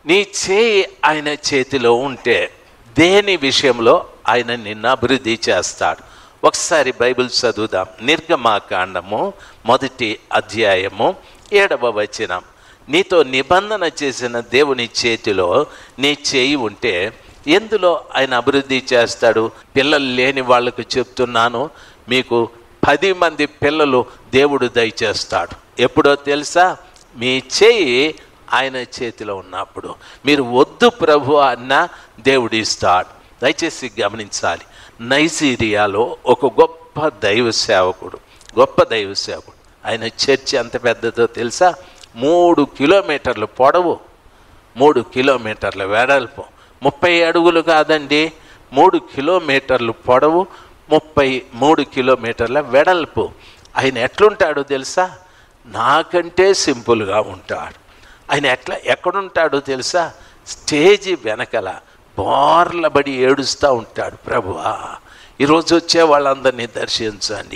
నీ చేయి ఆయన చేతిలో ఉంటే దేని విషయంలో ఆయన నిన్ను అభివృద్ధి చేస్తాడు. ఒకసారి బైబిల్ చదువుదాం. నిర్గమాకాండము 1వ అధ్యాయము 7వ వచనం. నీతో నిబంధన చేసిన దేవుని చేతిలో నీ చేయి ఉంటే ఎందులో ఆయన అభివృద్ధి చేస్తాడు? పిల్లలు లేని వాళ్ళకు చెప్తున్నాను, మీకు 10 మంది పిల్లలు దేవుడు దయచేస్తాడు. ఎప్పుడో తెలుసా? మీ చేయి ఆయన చేతిలో ఉన్నప్పుడు. మీరు వద్దు ప్రభు అన్న దేవుడు ఇస్తాడు. దయచేసి గమనించాలి. నైజీరియాలో ఒక గొప్ప దైవ సేవకుడు, ఆయన చర్చి ఎంత పెద్దదో తెలుసా? 3 కిలోమీటర్ల పొడవు, 3 కిలోమీటర్ల వెడల్పు, 30 అడుగులు కాదండి, 3 కిలోమీటర్లు పొడవు, 33 కిలోమీటర్ల వెడల్పు. ఆయన ఎట్లుంటాడో తెలుసా? నాకంటే సింపుల్గా ఉంటాడు. ఆయన ఎక్కడుంటాడో తెలుసా? స్టేజి వెనకల బోర్లబడి ఏడుస్తూ ఉంటాడు. ప్రభువా, ఈరోజు వచ్చే వాళ్ళందరినీ దర్శించండి,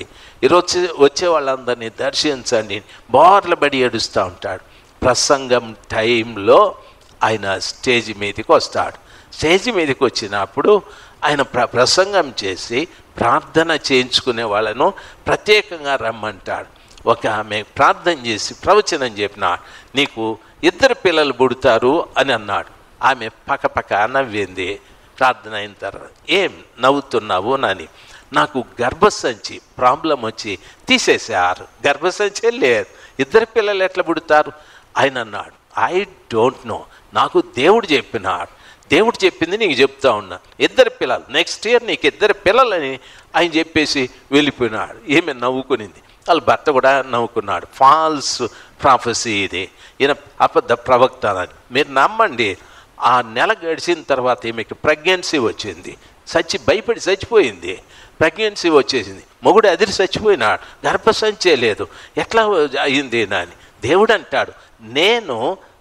బోర్లబడి ఏడుస్తూ ఉంటాడు. ప్రసంగం టైంలో ఆయన స్టేజ్ మీదకి వస్తాడు. స్టేజ్ మీదకి వచ్చినప్పుడు ఆయన ప్రసంగం చేసి ప్రార్థన చేయించుకునే వాళ్ళను ప్రత్యేకంగా రమ్మంటాడు. ఒక ఆమె ప్రార్థన చేసి ప్రవచనం చెప్పినాడు, నీకు 2 పిల్లలు పుడతారు అని అన్నాడు. ఆమె పక్కపక్క నవ్వింది. ప్రార్థన అయిన తర్వాత, ఏం నవ్వుతున్నావు అని. నాకు గర్భసంచి ప్రాబ్లం వచ్చి తీసేసారు, గర్భసంచి లేదు, 2 పిల్లలు ఎట్లా పుడతారు? ఆయన అన్నాడు, ఐ డోంట్ నో, నాకు దేవుడు చెప్పినాడు, దేవుడు చెప్పింది నీకు చెప్తా ఉన్నా. 2 పిల్లలు, నెక్స్ట్ ఇయర్ నీకు 2 పిల్లలని ఆయన చెప్పేసి వెళ్ళిపోయినాడు. ఏమి నవ్వుకునింది, వాళ్ళ భర్త కూడా నవ్వుకున్నాడు. ఫాల్స్ ప్రాఫెసీ ఇది, ఈయన అబద్ధ ప్రవక్త అని. మీరు నమ్మండి, ఆ నెల గడిచిన తర్వాత ఈమెకి ప్రెగ్నెన్సీ వచ్చింది. భయపడి చచ్చిపోయింది. ప్రెగ్నెన్సీ వచ్చేసింది. మొగుడు అదిరి చచ్చిపోయినాడు, గర్భసంచే లేదు, ఎట్లా అయింది అని. దేవుడు అంటాడు, నేను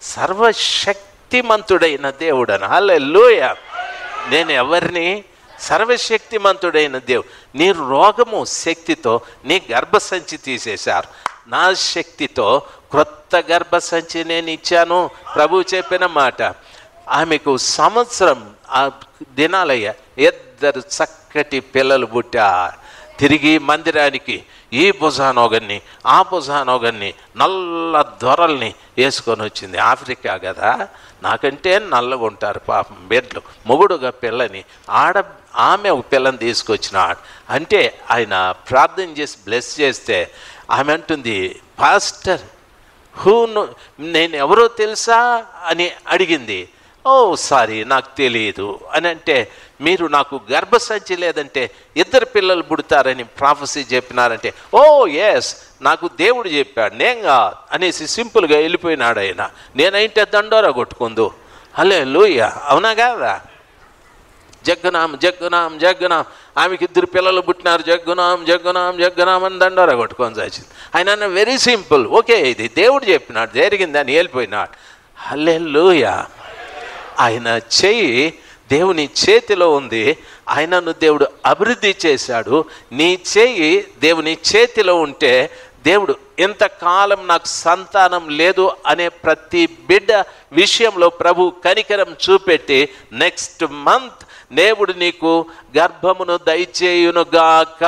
సర్వశక్తిమంతుడైన దేవుడని. హల్లెలూయా. నేను ఎవరిని? సర్వశక్తిమంతుడైన దేవుడు. నీ రోగము శక్తితో నీ గర్భసంచి తీసేశారు, నా శక్తితో క్రొత్త గర్భసంచి నేను ఇచ్చాను. ప్రభువు చెప్పిన మాట. ఆమెకు సంవత్సరం ఆ దినాలయ్యా 2 చక్కటి పిల్లలు పుట్టారు. తిరిగి మందిరానికి ఈ భుజానోగన్ని ఆ భుజానోగన్ని నల్ల దొరల్ని వేసుకొని వచ్చింది. ఆఫ్రికా కదా, నాకంటే నల్లగా ఉంటారు పాపం బిడ్డలు. మొగుడుగా పిల్లని ఆమె ఒక పిల్లని తీసుకొచ్చినాడు. అంటే ఆయన ప్రార్థన చేసి బ్లెస్ చేస్తే ఆమె అంటుంది, పాస్టర్ నేను ఎవరో తెలుసా అని అడిగింది. ఓ సారీ, నాకు తెలియదు అని అంటే, మీరు నాకు గర్భసంచి లేదంటే 2 పిల్లలు పుడతారని ప్రాఫెసీ చెప్పినారంటే, ఓ ఎస్, నాకు దేవుడు చెప్పాడు, నేను కాదు అనేసి సింపుల్గా వెళ్ళిపోయినాడు ఆయన. నేనైతే దండోరా కొట్టుకుందు. హల్లెలూయా. అవునా కాదా? జగ్గునాం జగ్గునాం జగ్గునాం, ఆమెకి 2 పిల్లలు పుట్టినారు, జగ్గునాం జగ్గునాం జగ్గునాం అని దండోరా కొట్టుకొని వచ్చింది. ఆయన వెరీ సింపుల్, ఓకే ఇది దేవుడు చెప్పినాడు, జరిగిందని వెళ్ళిపోయినాడు. హల్లెలూయా. ఆయన చెయ్యి దేవుని చేతిలో ఉంది. ఆయనను దేవుడు అభివృద్ధి చేశాడు. నీ చెయ్యి దేవుని చేతిలో ఉంటే దేవుడు ఎంతకాలం నాకు సంతానం లేదు అనే ప్రతి బిడ్డ విషయంలో ప్రభు కనికరం చూపెట్టి నెక్స్ట్ మంత్ దేవుడు నీకు గర్భమును దయచేయునుగాక.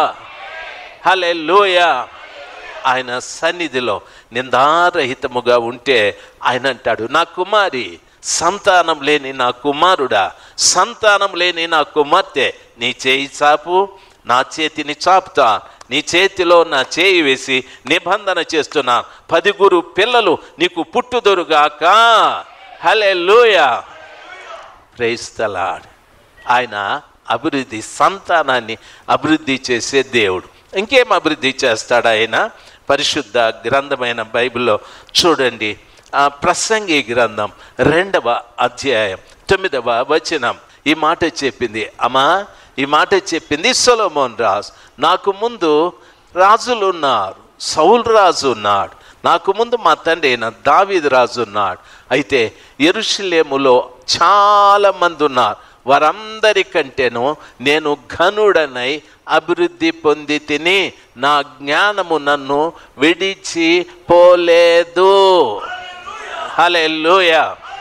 హల్లెలూయా. ఆయన సన్నిధిలో నిందారహితముగా ఉంటే ఆయన అంటాడు, నా కుమారి, సంతానం లేని నా కుమారుడా, సంతానం లేని నా కుమార్తె, నీ చేయి చాపు, నా చేతిని చాపుతా, నీ చేతిలో నా చేయి వేసి నిబంధన చేస్తున్నా, 10 పిల్లలు నీకు పుట్టుదురుగాక. హల్లెలూయా. Praise the lord. ఆయన అభివృద్ధి, సంతానాన్ని అభివృద్ధి చేసే దేవుడు. ఇంకేం అభివృద్ధి చేస్తాడు ఆయన? పరిశుద్ధ గ్రంథమైన బైబిల్లో చూడండి, ప్రసంగి గ్రంథం 2వ అధ్యాయం 9వ వచనం ఈ మాట చెప్పింది. అమ్మా, ఈ మాట చెప్పింది సొలొమోన్ రాజు. నాకు ముందు రాజులు ఉన్నారు, సౌలు రాజు ఉన్నాడు, నాకు ముందు మా తండ్రి అయిన దావీదు రాజు ఉన్నాడు. అయితే యెరూషలేములో చాలా మంది ఉన్నారు, వారందరికంటేనూ నేను ఘనుడనై అభివృద్ధి పొంది తిని, నా జ్ఞానము నన్ను విడిచి పోలేదు. హల్లెలూయా.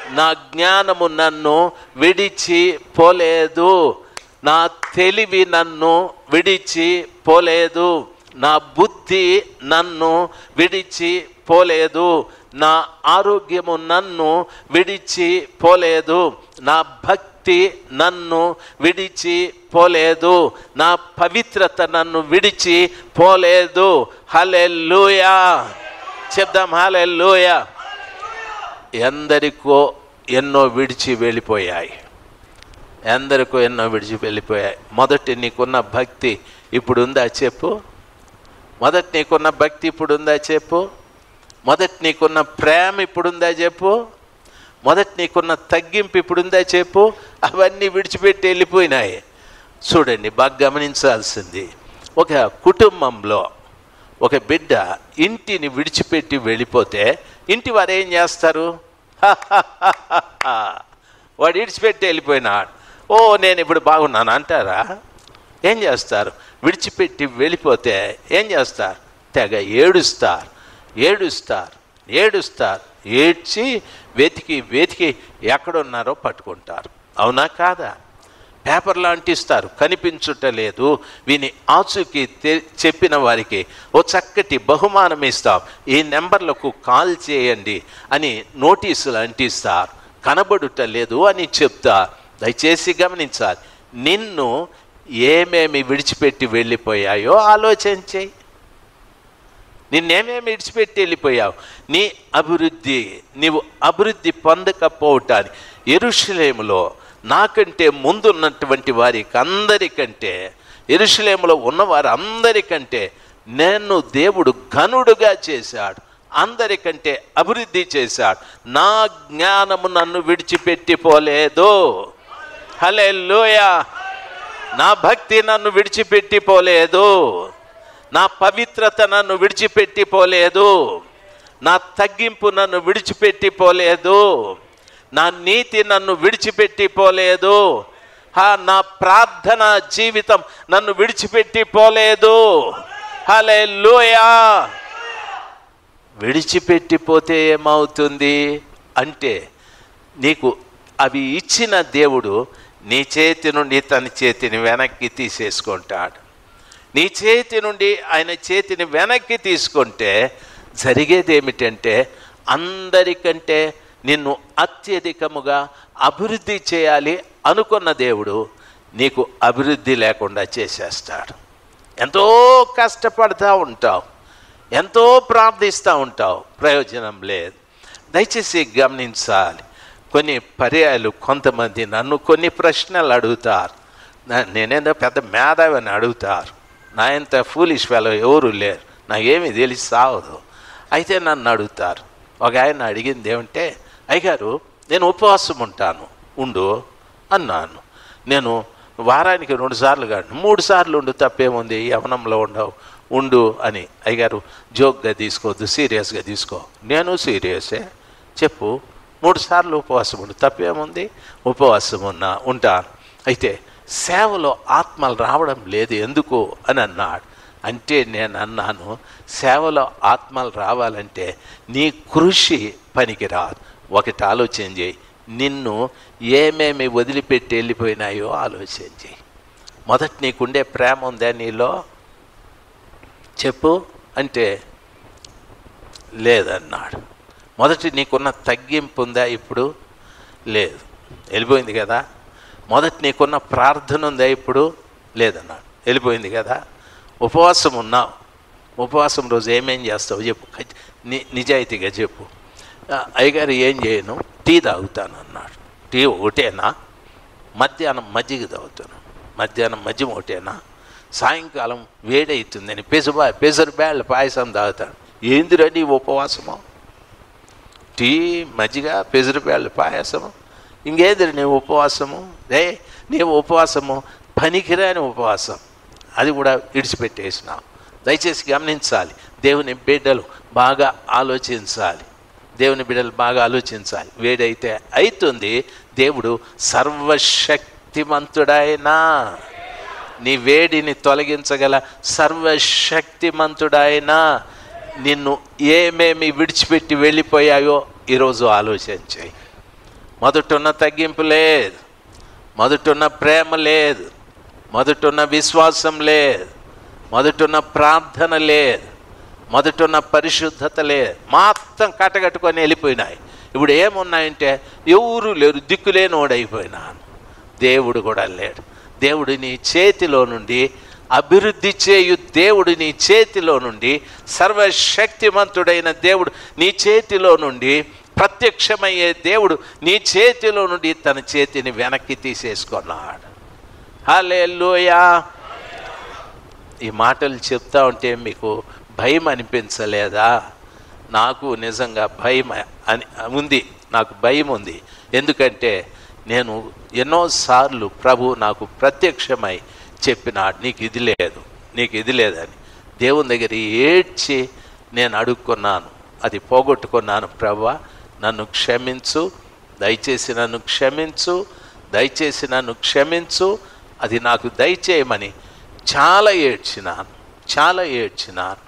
నా జ్ఞానము నన్ను విడిచి పోలేదు, నా తెలివి నన్ను విడిచి పోలేదు, నా బుద్ధి నన్ను విడిచి పోలేదు, నా ఆరోగ్యము నన్ను విడిచి పోలేదు, నా భక్తి నన్ను విడిచి పోలేదు, నా పవిత్రత నన్ను విడిచి పోలేదు. హల్లెలూయా చెప్దాం, హల్లెలూయా. ఎందరికో ఎన్నో విడిచి వెళ్ళిపోయాయి, ఎందరికో ఎన్నో విడిచి వెళ్ళిపోయాయి. మొదటి నీకున్న భక్తి ఇప్పుడు ఉందా చెప్పు? మొదటి నీకున్న భక్తి ఇప్పుడు ఉందా చెప్పు? మొదటి నీకున్న ప్రేమ ఇప్పుడుందా చెప్పు? మొదటి నీకున్న తగ్గింపు ఇప్పుడుందా చెప్పు? అవన్నీ విడిచిపెట్టి వెళ్ళిపోయినాయి. చూడండి, బాగా గమనించాల్సింది, ఒక కుటుంబంలో ఒక బిడ్డ ఇంటిని విడిచిపెట్టి వెళ్ళిపోతే ఇంటి వారు ఏం చేస్తారు? వాడు విడిచిపెట్టి వెళ్ళిపోయినాడు, ఓ నేను ఇప్పుడు బాగున్నాను అంటారా? ఏం చేస్తారు? విడిచిపెట్టి వెళ్ళిపోతే ఏం చేస్తారు? తెగ ఏడుస్తారు, ఏడుస్తారు, ఏడుస్తారు. ఏడ్చి వెతికి వెతికి ఎక్కడున్నారో పట్టుకుంటారు. అవునా కాదా? పేపర్లు అంటిస్తారు, కనిపించుటలేదు, విని ఆచూకీ చెప్పిన వారికి ఓ చక్కటి బహుమానం ఇస్తాం, ఈ నెంబర్లకు కాల్ చేయండి అని నోటీసులు అంటిస్తారు. కనబడుట లేదు అని చెప్తారు. దయచేసి గమనించాలి, నిన్ను ఏమేమి విడిచిపెట్టి వెళ్ళిపోయాయో ఆలోచన చేయి. నిన్నేమేమి విడిచిపెట్టి వెళ్ళిపోయావు? నీ అభివృద్ధి, నీవు అభివృద్ధి పొందకపోవటానికి యెరూషలేములో నాకంటే ముందున్నటువంటి వారికి అందరికంటే, యెరూషలేములో ఉన్నవారు అందరికంటే నేను దేవుడు ఘనుడుగా చేశాడు, అందరికంటే అభివృద్ధి చేశాడు. నా జ్ఞానము నన్ను విడిచిపెట్టిపోలేదు. హల్లెలూయా. నా భక్తి నన్ను విడిచిపెట్టిపోలేదు, నా పవిత్రత నన్ను విడిచిపెట్టిపోలేదు, నా తగ్గింపు నన్ను విడిచిపెట్టిపోలేదు, నా నీతి నన్ను విడిచిపెట్టిపోలేదు, నా ప్రార్థన జీవితం నన్ను విడిచిపెట్టిపోలేదు. హల్లెలూయా. విడిచిపెట్టిపోతే ఏమవుతుంది అంటే, నీకు అవి ఇచ్చిన దేవుడు నీ చేతి నుండి తన చేతిని వెనక్కి తీసేసుకుంటాడు. నీ చేతి నుండి ఆయన చేతిని వెనక్కి తీసుకుంటే జరిగేది ఏమిటంటే, అందరికంటే నిన్ను అత్యధికముగా అభివృద్ధి చేయాలి అనుకున్న దేవుడు నీకు అభివృద్ధి లేకుండా చేసేస్తాడు. ఎంతో కష్టపడుతూ ఉంటావు, ఎంతో ప్రార్థిస్తూ ఉంటావు, ప్రయోజనం లేదు. దయచేసి గమనించాలి, కొన్ని పర్యాయాలు కొంతమంది నన్ను కొన్ని ప్రశ్నలు అడుగుతారు, నేనేదో పెద్ద మేధావి అని అడుగుతారు. నా ఎంత ఫూలిష్ ఫెలో ఎవరు లేరు, నాకేమీ తెలిసి సావదు. అయితే నన్ను అడుగుతారు. ఒక ఆయన అడిగింది ఏమంటే, అయ్యగారు నేను ఉపవాసం ఉంటాను, ఉండు అన్నాను. నేను వారానికి 2 సార్లు కాదు 3 సార్లు ఉండు, తప్పేముంది, యవనంలో ఉండవు, ఉండు అని. అయ్యగారు జోక్గా తీసుకోవద్దు, సీరియస్గా తీసుకో. నేను సీరియసే, చెప్పు 3 సార్లు ఉపవాసం ఉండు, తప్పేముంది, ఉపవాసం ఉంటాను. అయితే సేవలో ఆత్మలు రావడం లేదు ఎందుకు అని అన్నాడు. అంటే నేను అన్నాను, సేవలో ఆత్మలు రావాలంటే నీ కృషి పనికిరాదు. ఒకటి ఆలోచన చేయి, నిన్ను ఏమేమి వదిలిపెట్టి వెళ్ళిపోయినాయో ఆలోచన చేయి. మొదట నీకుండే ప్రేమ ఉందా నీలో చెప్పు అంటే లేదన్నాడు. మొదటి నీకున్న తగ్గింపు ఉందా ఇప్పుడు? లేదు, వెళ్ళిపోయింది కదా. మొదటి నీకున్న ప్రార్థన ఉందా ఇప్పుడు? లేదన్నాడు, వెళ్ళిపోయింది కదా. ఉపవాసం ఉన్నావు, ఉపవాసం రోజు ఏమేం చేస్తావు చెప్పు, నిజాయితీగా చెప్పు. అయ్యగారు ఏం చేయను, టీ తాగుతాను అన్నాడు. టీ ఒకటేనా? మధ్యాహ్నం మజ్జిగ తాగుతాను, మధ్యాహ్నం మజ్జిగ ఒకటేనా? సాయంకాలం వేడవుతుందని పెసరు బ్యాళ్ళ పాయసం తాగుతాను. ఏందిరా నీ ఉపవాసము? టీ, మజ్జిగ, పెసరు బ్యాళ్ళ పాయసము, ఇంకేదిరా నీ ఉపవాసము? నీ ఉపవాసము పనికిరాని ఉపవాసం, అది కూడా విడిచిపెట్టేసినావు. దయచేసి గమనించాలి, దేవుని బిడ్డలు బాగా ఆలోచించాలి, దేవుని బిడ్డలు బాగా ఆలోచించాలి. వేడైతే అవుతుంది, దేవుడు సర్వశక్తిమంతుడైనా నీ వేడిని తొలగించగల సర్వశక్తిమంతుడైనా నిన్ను ఏమేమి విడిచిపెట్టి వెళ్ళిపోయాయో ఈరోజు ఆలోచన చేయి. మొదటున్న తగ్గింపు లేదు, మొదటున్న ప్రేమ లేదు, మొదటున్న విశ్వాసం లేదు, మొదటున్న ప్రార్థన లేదు, మొదటున్న పరిశుద్ధత లేదు. మొత్తం కట్టగట్టుకొని వెళ్ళిపోయినాయి. ఇప్పుడు ఏమున్నాయంటే ఎవరు లేరు, దిక్కులేనోడైపోయినాను. దేవుడు కూడా లేడు. దేవుడు నీ చేతిలో నుండి అభివృద్ధి చేయు దేవుడు నీ చేతిలో నుండి, సర్వశక్తిమంతుడైన దేవుడు నీ చేతిలో నుండి, ప్రత్యక్షమయ్యే దేవుడు నీ చేతిలో నుండి తన చేతిని వెనక్కి తీసేసుకున్నాడు. హల్లెలూయా. ఈ మాటలు చెప్తా ఉంటే మీకు భయం అనిపించలేదా? నాకు నిజంగా భయం అని ఉంది, నాకు భయం ఉంది. ఎందుకంటే నేను ఎన్నోసార్లు ప్రభు నాకు ప్రత్యక్షమై చెప్పినాడు, నీకు ఇది లేదు, నీకు ఇది లేదని. దేవుని దగ్గర ఏడ్చి నేను అడుక్కున్నాను, అది పోగొట్టుకున్నాను. ప్రభువా నన్ను క్షమించు, దయచేసి నన్ను క్షమించు, దయచేసి నన్ను క్షమించు, అది నాకు దయచేయమని చాలా ఏడ్చినాను.